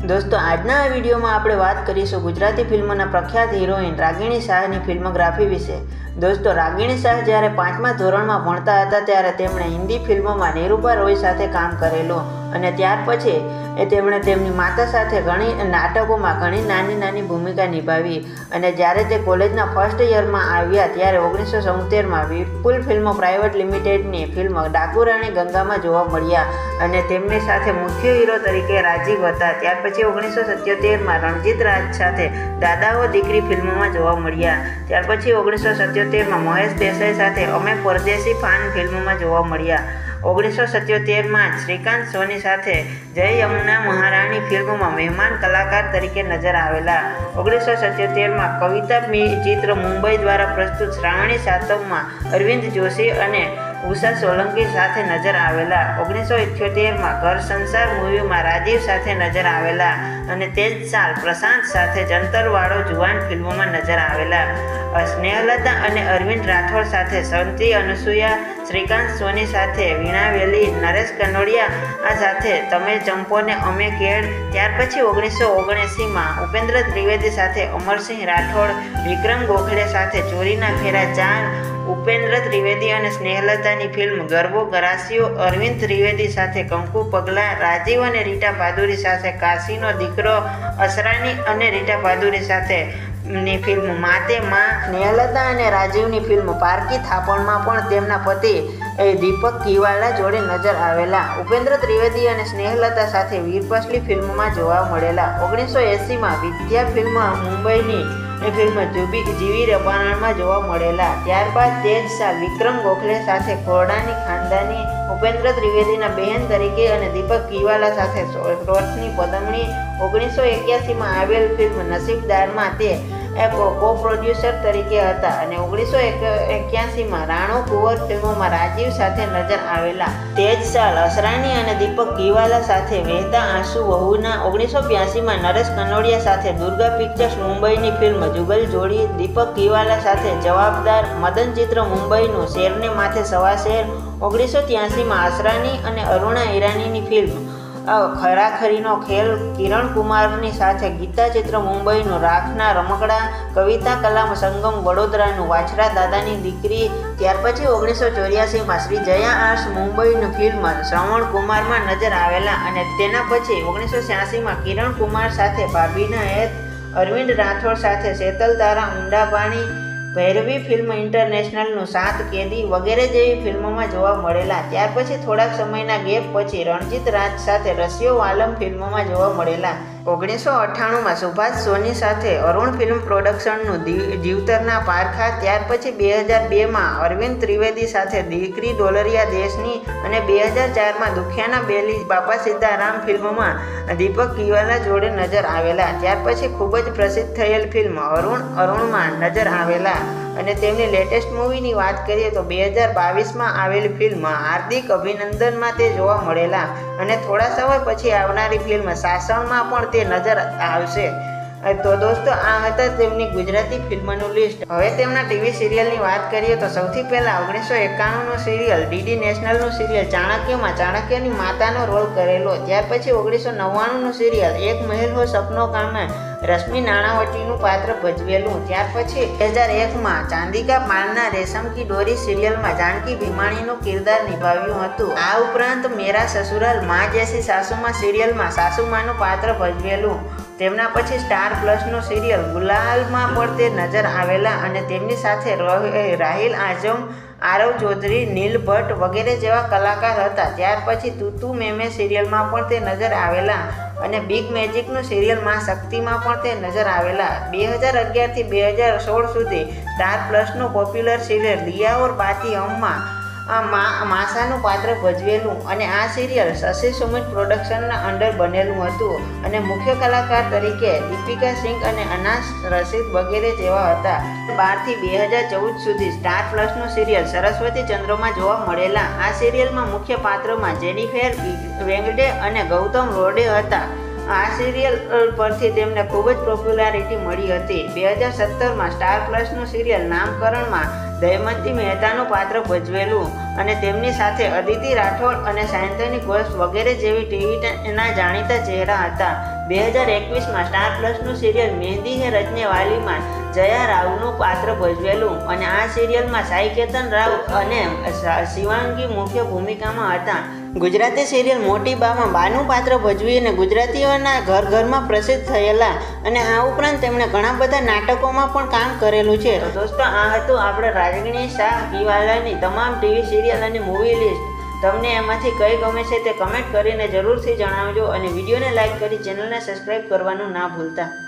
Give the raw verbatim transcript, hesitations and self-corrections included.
दोस्तों આજના આ વિડીયોમાં આપણે વાત કરીશું ગુજરાતી ફિલ્મોના પ્રખ્યાત હિરોઈન રાગિણી શાહની ફિલ્મોગ્રાફી વિશે। दोस्तों રાગિણી શાહ જ્યારે પાંચમા ધોરણમાં ભણતા હતા ત્યારે તેમણે હિન્દી ફિલ્મોમાં નિરૂપા રોય સાથે કામ કરેલું અને ત્યાર પછી એ તેમણે તેમની માતા સાથે ઘણી નાટકોમાં ઘણી નાની નાની ભૂમિકા નિભાવી અને જ્યારે તે કોલેજના ફર્સ્ટ યરમાં આવ્યા ત્યારે ઓગણીસો સત્તોતેરમાં વિપુલ ફિલ્મો પ્રાઇવેટ લિમિટેડની ફિલ્મ ડાકુ રાણી ગંગામાં જોવા મળ્યા અને તેમની સાથે મુખ્ય હીરો તરીકે રાજીવ હતા। ત્યાર પછી ઓગણીસો સત્યોતેરમાં રણજીત રાજ સાથે દાદાઓ દીકરી ફિલ્મોમાં જોવા મળ્યા। ત્યાર પછી ઓગણીસો સત્યોતેરમાં મહેશ દેસાઈ સાથે અમે પરદેશી ફાન ફિલ્મોમાં જોવા મળ્યા। ઓગણીસો સત્યોતેરમાં શ્રીકાંત સોની સાથે જય યમુના મહારાણી ફિલ્મમાં મહેમાન કલાકાર તરીકે નજર આવેલા। ઓગણીસો સત્યોતેરમાં કવિતા ચિત્ર મુંબઈ દ્વારા પ્રસ્તુત શ્રાવણી સાતમમાં અરવિંદ જોશી અને ઉષા સોલંકી સાથે નજર આવેલા। ઓગણીસો ઇઠ્યોતેરમાં ઘર સંસાર મૂવીમાં રાજીવ સાથે નજર આવેલા અને તે જ સાલ પ્રશાંત સાથે જંતરવાળો જુવાન ફિલ્મોમાં નજર આવેલા। સ્નેહલતા અને અરવિંદ રાઠોડ સાથે સંતી અનસુયા, શ્રીકાંત સોની સાથે વીણા વેલી, નરેશ કનોડિયા આ સાથે તમે ચંપો ને અમે કેળ। ત્યાર પછી ઓગણીસો ઓગણએંસીમાં ઉપેન્દ્ર ત્રિવેદી સાથે અમરસિંહ રાઠોડ, વિક્રમ ગોખલે સાથે ચોરીના ફેરા ચાર, ઉપેન્દ્ર ત્રિવેદી અને સ્નેહલતાની ફિલ્મ ગરબો ગરાસિયો, અરવિંદ ત્રિવેદી સાથે કંકુ પગલા, રાજીવ અને રીટા ભાદુરી સાથે કાશીનો દીકરો, અસરાની અને રીટા ભાદુરી સાથે ની ફિલ્મ માતે માં, સ્નેહલતા અને રાજીવની ફિલ્મ પારકી થાપણમાં પણ તેમના પતિ દીપક કિવાલા જોડે નજર આવેલા। ઉપેન્દ્ર ત્રિવેદી અને સ્નેહલતા સાથે વીરપસલી ફિલ્મમાં જોવા મળેલા। ઓગણીસો એંસીમાં વિદ્યા ફિલ્મ મુંબઈની એ ફિલ્મ જુબી જીવી રબારણમાં જોવા મળેલા। ત્યારબાદ તે જ સાલ વિક્રમ ગોખલે સાથે ખોરડાની ખાનદાની, ઉપેન્દ્ર ત્રિવેદીના બહેન તરીકે અને દીપક કિવાલા સાથે રોશની પદમણી। ઓગણીસો એક્યાસીમાં આવેલ ફિલ્મ નસીબદારમાં તે એક કો પ્રોડ્યુસર તરીકે હતા અને ઓગણીસો એક્યાસીમાં રાણો કુંવર ફિલ્મોમાં રાજીવ સાથે નજર આવેલા। તે જ સાલ અસરાની અને દીપક કિવાલા સાથે વહેતા આંસુ વહુના। ઓગણીસો બ્યાસીમાં નરેશ કનોડિયા સાથે દુર્ગા પિક્ચર્સ મુંબઈની ફિલ્મ જુગલ જોડી, દીપક કિવાલા સાથે જવાબદાર, મદન ચિત્ર મુંબઈનું શેરને માથે સવા શેર। ઓગણીસો ત્યાસીમાં અસરાની અને અરુણા ઈરાનીની ફિલ્મ ખરાખરીનો ખેલ, કિરણ કુમારની સાથે ગીતા ચિત્ર મુંબઈનું રાખના રમકડા, કવિતા કલામ સંગમ વડોદરાનું વાછરા દાદાની દીકરી। ત્યાર પછી ઓગણીસો ચોર્યાસીમાં શ્રી જયા આર્ટ્સ મુંબઈનું ફિલ્મ શ્રવણ કુમારમાં નજર આવેલા અને તેના પછી ઓગણીસો છ્યાસીમાં કિરણ કુમાર સાથે ભાભીના હેત, અરવિંદ રાઠોડ સાથે શેતલ તારા ઊંડા પાણી, ભૈરવી ફિલ્મ ઇન્ટરનેશનલનું સાત કેદી વગેરે જેવી ફિલ્મોમાં જોવા મળેલા। ત્યાર પછી થોડાક સમયના ગેપ પછી રણજીત રાજ સાથે રસિયો વાલમ ફિલ્મોમાં જોવા મળેલા। ઓગણીસો અઠ્ઠાણુંમાં સુભાષ સોની સાથે અરુણ ફિલ્મ પ્રોડક્શનનું જીવતરના પારખા। ત્યાર પછી બે હજાર બેમાં અરવિંદ ત્રિવેદી સાથે દીકરી ડોલરિયા દેશની અને બે હજાર ચારમાં દુખિયાના બેલી બાપા સીતારામ ફિલ્મમાં દીપક કિવાલા જોડે નજર આવેલા। ત્યાર પછી ખૂબ જ પ્રસિદ્ધ થયેલ ફિલ્મ અરુણ અરુણમાં નજર આવેલા અને તેમની લેટેસ્ટ મૂવીની વાત કરીએ તો બે હજાર બાવીસમાં આવેલી ફિલ્મ હાર્દિક અભિનંદનમાં તે જોવા મળેલા અને થોડા સમય પછી આવનારી ફિલ્મ સાસણમાં પણ તે નજર આવશે। તો દોસ્તો આ હતા તેમની ગુજરાતી ફિલ્મનું લિસ્ટ। હવે તેમના ટીવી સિરિયલની વાત કરીએ તો સૌથી પહેલાં ઓગણીસો એકાણુંનું સિરિયલ ડીડી નેશનલનું સિરિયલ ચાણક્યમાં ચાણક્યની માતાનો રોલ કરેલો। ત્યાર પછી ઓગણીસો નવ્વાણુંનું સિરિયલ એક મહેલ હો સપનો કામે રશ્મિ નાણાવટીનું પાત્ર ભજવેલું। ત્યાર પછી બે હજાર એકમાં ચાંદિકા પાનના રેશમ કી ડોરી સિરિયલમાં જાનકી ભીમાણીનું કિરદાર નિભાવ્યું હતું। આ ઉપરાંત મેરા સસુરાલ માં જૈસી સાસુમાં સિરિયલમાં સાસુમાનું પાત્ર ભજવેલું। તેમના પછી સ્ટાર પ્લસનું સિરિયલ ગુલાલમાં પણ તે નજર આવેલા અને તેમની સાથે રાહિલ આઝમ, આરવ ચૌધરી, નીલ ભટ્ટ વગેરે જેવા કલાકાર હતા। ત્યાર પછી તુતુ મેમે સિરિયલમાં પણ તે નજર આવેલા અને બિગ મેજિકનું સિરિયલ માં શક્તિમાં પણ તે નજર આવેલા। બે હજાર અગિયારથી બે હજાર સોળ સુધી સ્ટાર પ્લસનું પોપ્યુલર સિરિયલ લિયા ઓર બાતી હમમાં આ માસાનું પાત્ર ભજવેલું અને આ સિરિયલ શશી સુમિત પ્રોડક્શનના અંડર બનેલું હતું અને મુખ્ય કલાકાર તરીકે દીપિકા સિંઘ અને અનાસ રશીદ વગેરે જેવા હતા। બારથી બે હજાર ચૌદ સુધી સ્ટાર પ્લસનું સિરિયલ સરસ્વતી ચંદ્રમાં જોવા મળેલા। આ સિરિયલમાં મુખ્ય પાત્રમાં જેનિફર વેંગડે અને ગૌતમ રોડે હતા। આ સિરિયલ પરથી તેમને ખૂબ જ પોપ્યુલારિટી મળી હતી। બે હજાર સત્તરમાં સ્ટાર પ્લસનું સિરિયલ નામકરણમાં દયમંતી મહેતાનું પાત્ર ભજવેલું અને તેમની સાથે અદિતિ રાઠોડ અને સાયંતની ઘોષ વગેરે જેવી ટીવીના જાણીતા ચહેરા હતા। બે હજાર એકવીસમાં સ્ટાર પ્લસનું સિરિયલ મહેંદી હે રચને વાલીમાં જયા રાવનું પાત્ર ભજવેલું અને આ સિરિયલમાં સાઈ કેતન રાવ અને શિવાંગી મુખ્ય ભૂમિકામાં હતા. ગુજરાતી સિરિયલ મોટી બામાં બાનું પાત્ર ભજવીને ગુજરાતીઓના ઘર ઘરમાં પ્રસિદ્ધ થયેલા અને આ ઉપરાંત તેમણે ઘણા બધા નાટકોમાં પણ કામ કરેલું છે. તો દોસ્તો આ હતું આપણે રાગિણી શાહ કિવાલાની તમામ ટીવી સિરિયલ અને મૂવી લિસ્ટ. તમને એમાંથી કઈ ગમે છે તે કમેન્ટ કરીને જરૂરથી જણાવજો અને વિડીયોને લાઇક કરી ચેનલને સબસ્ક્રાઈબ કરવાનું ના ભૂલતા.